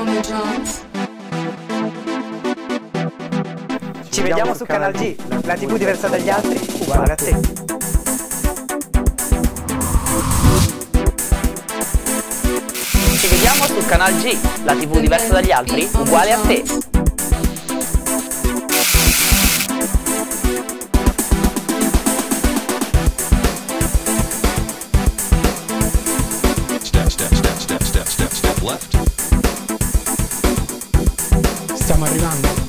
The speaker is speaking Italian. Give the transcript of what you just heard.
on the drums. Ci vediamo su Canal G, la TV diversa dagli altri, uguale a te. Ci vediamo sul Canal G, la TV diversa dagli altri, uguale a te. Step left. Stiamo arrivando.